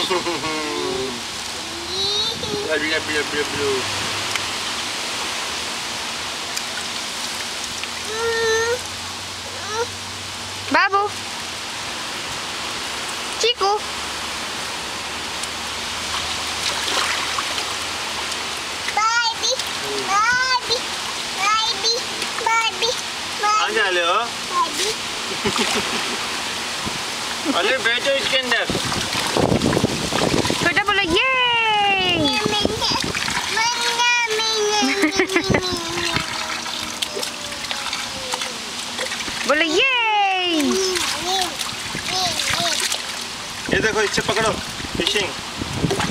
बाबू चीकू जा ले हो। अरे बैठो इसके अंदर। छोटा बोलो ये। बोलो ये। ये देखो इससे पकड़ो फिशिंग।